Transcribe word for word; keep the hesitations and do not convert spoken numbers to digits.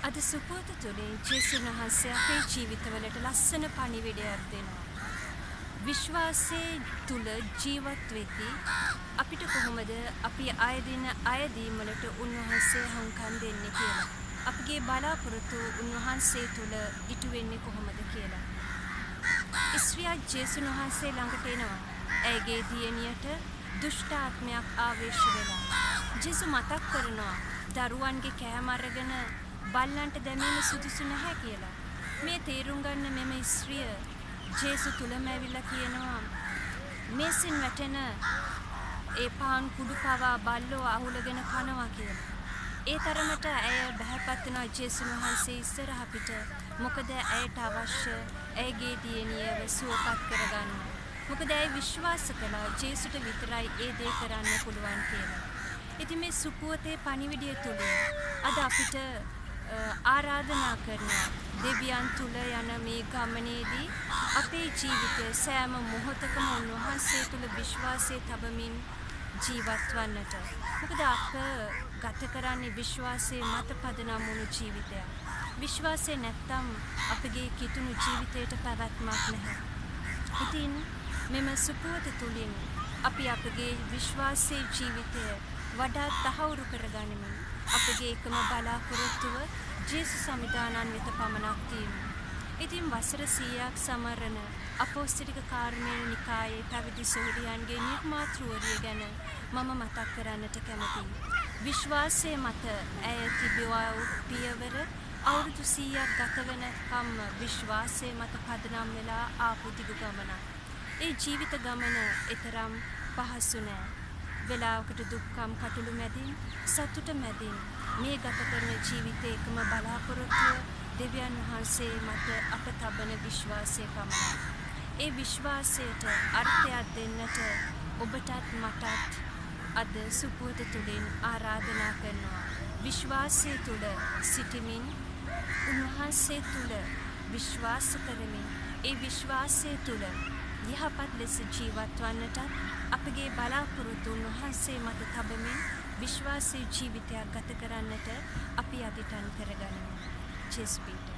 අද සුපුවත තුළින් ජේසුස් වහන්සේ අපේ ජීවිතවලට ලස්සන පණිවිඩයක් දෙනවා. විශ්වාසයේ තුල ජීවත් වෙද්දී අපිට කොහොමද අපි ආයදින ආයදීම් වලට උන්වහන්සේ හුම්කම් දෙන්නේ කියලා. අපගේ බලාපොරොත්තු උන්වහන්සේ තුල ඉටු වෙන්නේ කොහොමද කියලා. ඉස්රියා ජේසුස් වහන්සේ ළඟට එනවා. ඇයගේ දියණියට දුෂ්ට ආත්මයක් ආවේශ වෙලා. ජේසුස් මතක් කරනවා දරුවන්ගේ කෑම අරගෙන බල්ලන්ට දැමීම සුදුසු නැහැ කියලා. මේ තේරුම් ගන්න මෙම ස්ත්‍රිය ජේසුස් තුලම ඇවිල්ලා කියනවා මේසින් වැටෙන ඒ පාන් කුඩු පවා බල්ලෝ අහුලගෙන කනවා කියලා. ඒ තරමට ඇය බහැපත් වෙනවා ජේසුස් වහන්සේ ඉස්සරහ පිට. මොකද ඇයට අවශ්‍ය ඇයගේ දියණියව සුවපත් කරගන්න. මොකද ඇය විශ්වාස කළා ජේසුට විතරයි ඒ දේ කරන්න පුළුවන් කියලා. ඉතින් මේ සුපුවතේ පණිවිඩය තුලින් අද අපිට ආරාධනා කරනවා දෙවියන් තුල යන මේ ගමනේදී අපේ ජීවිතය සෑම මොහොතකම උන්වහන්සේ තුල විශ්වාසය තබමින් ජීවත් වන්නට. මොකද අප ගත කරන්නේ විශ්වාසයේ මත පදනම් වුණු ජීවිතයක්. විශ්වාසය නැත්තම් අපගේ කිතුණු ජීවිතයට පැවැත්මක් නැහැ. ඉතින් මෙම සුපුවත තුලින් අපි අපගේ විශ්වාසයේ ජීවිතය වඩා තහවුරු කරගනිමින් අපගේ එකම බලාපොරොත්තුව ජේසුස් සමිදානන් වෙත පමණක් තියමු. ඉතින් වසර සීයක් සමරන අපොස්තලික කාර්මේය නිකායේ පැවිදි සොහොරියන්ගේ නිර්මාතෘවරිය ගැන මම මතක් කරන්නට කැමතියි. විශ්වාසයේ මත ඇය තිබුවා වූ පියවර අවුරුදු සීයක් ගත වෙනකම් විශ්වාසයේ මත පදනම් වෙලා ආපු දිගු ගමනක්. ඒ ජීවිත ගමන ඊතරම් පහසු නෑ. වෙලාවකට දුක්ඛම් කටළු මැදින් සතුට මැදින් මේ ගත කරන ජීවිතයේ එකම බලාපොරොත්තුව දෙවියන් වහන්සේ මත අප තබන විශ්වාසය පමණයි. ඒ විශ්වාසයට අර්ථයක් දෙන්නට ඔබටත් මටත් අද සුපුවත තුළින් ආරාධනා කරනවා. විශ්වාසය තුළ සිටමින් උන්වහන්සේ තුළ විශ්වාස කරමින් ඒ විශ්වාසය තුළ යහපත් ලෙස ජීවත් වන්නට අපගේ බලාපොරොත්තු උන්වහන්සේ මත තබමින් විශ්වාසී ජීවිතයක් ගත කරන්නට අපි අදිටන් කරගනිමු. ජේසුස්